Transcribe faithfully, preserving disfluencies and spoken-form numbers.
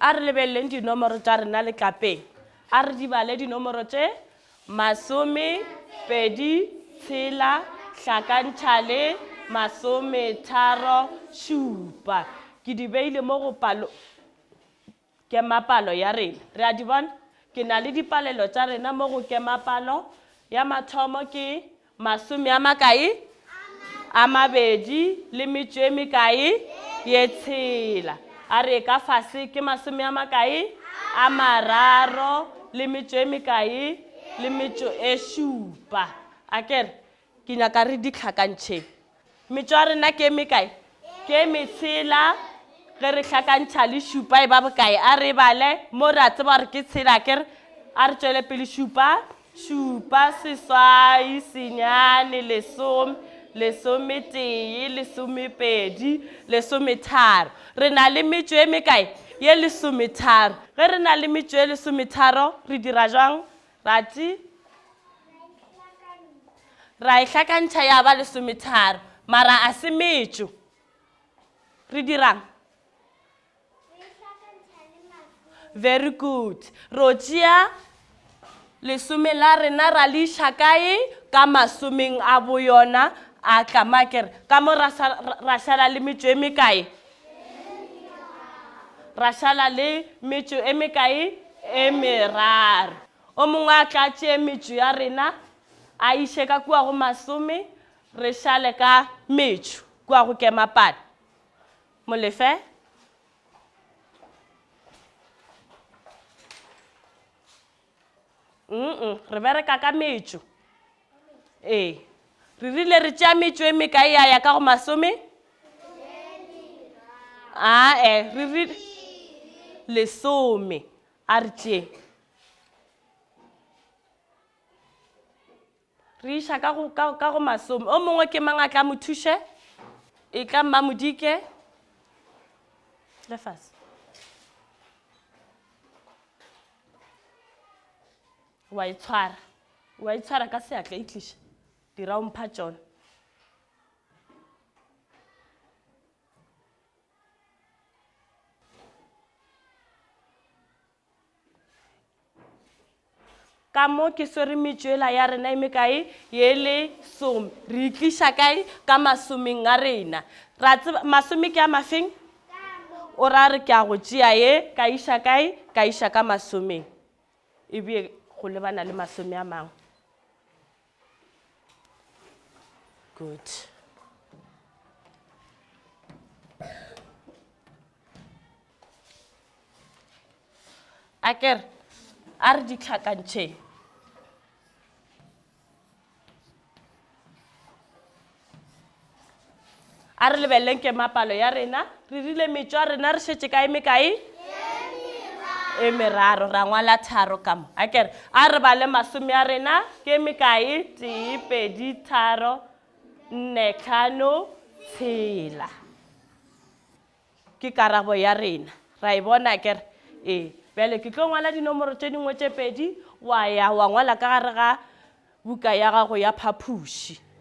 a re lebeleleng dinomoro tša rena letlapeng a re di bale dinomoro tše masome pedi tshela hlakantšha le masome tharo šupa ke di beile mo go palo ke mapalo ya rena re a di bona ke na le dipalelo tša rena mo go ke mapalo ya mathomo ke masome a makae a mabedi le metšo e mekae ye tshela a re ka fase ke masome a makae a mararo le metšo e mekae le metšo e šupa a kere ke nyaka re di hlakantšheng metšo ya rena ke mekae ke metshela ge re hlakantšha le šupa e ba bokae a re bale mo re a tseba gore ke tshela kere a re tšwele pele šupa šupa seswai senyane lesome lesometee lesomepedi lesometharo re na le metšo e mekae ye lesometharo ge re na le metšo e lesometharo re dira jang rati ra e hlakantšha ya ba lesometharo mara a se metšo re dirang very good ro tšea lesome la rena ra le iša kae ka masomeng a boyona a tlamakere ka mo ra šala le metšo e mekae ra šala le metšo e mekae e meraro o mongwe a tla tšee metšo ya rena a iše ka kua go masome re šale ka metšo kua go kemapalo molefe mm re bereka ka metšo ee re rile re tšea metšo e mekae ya ya ka go masome ae re rile lesome a re tšee re iša ka go masome o mongwe ke mang a tla mo thuše e tla mmamodike lefase wa itshwara wa itshwara ka seatla itliša dira o mpha tšona ka mo ke swere metšo ela ya rena e mekae ye lesome re itliša kae ka masomeng a rena ra tseba masome ke a mafeng o ra re ke a go tšea ye ka iša kae ka iša ka masomeng e bie go lebana le masome a mangwe good a kere a re di hlakantšheng a re lebeleleng ke mapalo ya rena re rile metšo a rena re šetše kae mekae e meraro ra ngwala tharo ka mo a kere a re bale masome a rena ke mekae tee pedi tharo nne hlano tshela ke karabo ya rena ra e bona kere ee bjale ke tlo ngwala dinomoro tše dingwe tše pedi wa ya wa ngwala ka gare ga buka ya gago ya phaphuši